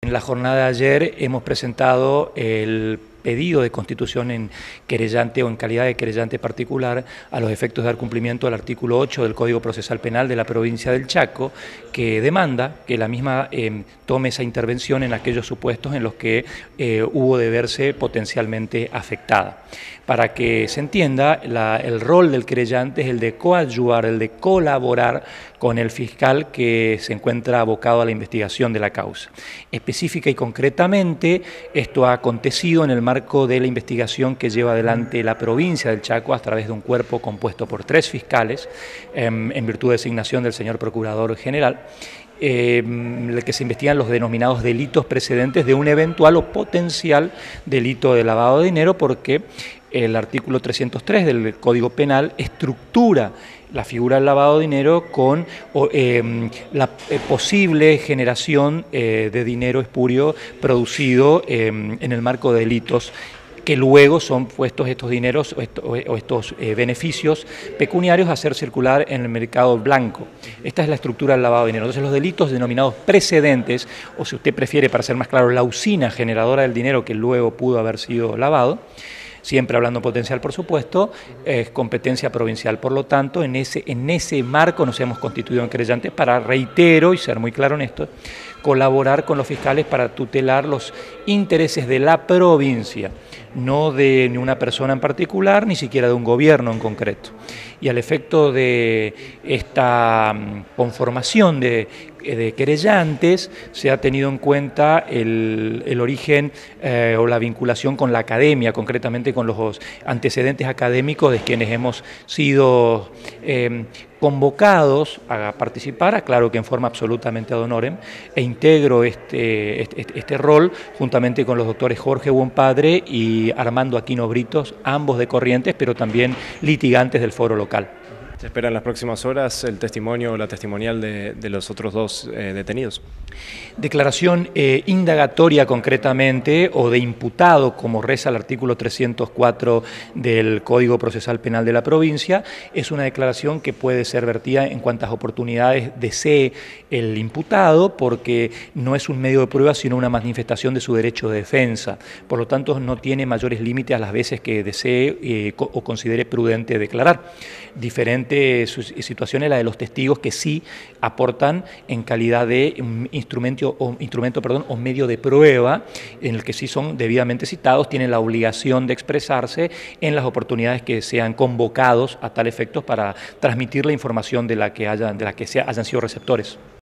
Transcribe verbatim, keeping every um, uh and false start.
En la jornada de ayer hemos presentado el pedido de constitución en querellante o en calidad de querellante particular a los efectos de dar cumplimiento al artículo ocho del Código Procesal Penal de la provincia del Chaco, que demanda que la misma eh, tome esa intervención en aquellos supuestos en los que eh, hubo de verse potencialmente afectada. Para que se entienda, la, el rol del querellante es el de coadyuvar, el de colaborar con el fiscal que se encuentra abocado a la investigación de la causa. Específica y concretamente, esto ha acontecido en el marco de la investigación que lleva adelante la provincia del Chaco a través de un cuerpo compuesto por tres fiscales, eh, en virtud de designación del señor Procurador General, Eh, el que se investigan los denominados delitos precedentes de un eventual o potencial delito de lavado de dinero, porque el artículo trescientos tres del Código Penal estructura la figura del lavado de dinero con eh, la eh, posible generación eh, de dinero espurio producido eh, en el marco de delitos, que luego son puestos estos dineros o estos, o estos eh, beneficios pecuniarios a hacer circular en el mercado blanco. Esta es la estructura del lavado de dinero. Entonces los delitos denominados precedentes, o si usted prefiere, para ser más claro, la usina generadora del dinero que luego pudo haber sido lavado, siempre hablando potencial, por supuesto, es competencia provincial. Por lo tanto, en ese, en ese marco nos hemos constituido en querellantes para, reitero y ser muy claro en esto, colaborar con los fiscales para tutelar los intereses de la provincia, no de ni una persona en particular, ni siquiera de un gobierno en concreto. Y al efecto de esta conformación de, de querellantes, se ha tenido en cuenta el, el origen eh, o la vinculación con la academia, concretamente con los antecedentes académicos de quienes hemos sido eh, convocados a participar, aclaro que en forma absolutamente ad honorem, e integro este, este, este rol juntamente con los doctores Jorge Buonpadre y Armando Aquino Britos, ambos de Corrientes, pero también litigantes del foro local. ¿Se espera en las próximas horas el testimonio o la testimonial de, de los otros dos eh, detenidos? Declaración eh, indagatoria concretamente o de imputado, como reza el artículo trescientos cuatro del Código Procesal Penal de la provincia, es una declaración que puede ser vertida en cuantas oportunidades desee el imputado, porque no es un medio de prueba sino una manifestación de su derecho de defensa. Por lo tanto, no tiene mayores límites a las veces que desee eh, o considere prudente declarar. Diferente situación es la de los testigos, que sí aportan en calidad de instrumento, o, instrumento perdón, o medio de prueba, en el que sí son debidamente citados, tienen la obligación de expresarse en las oportunidades que sean convocados a tal efecto para transmitir la información de la que, hayan, de la que sea, hayan sido receptores.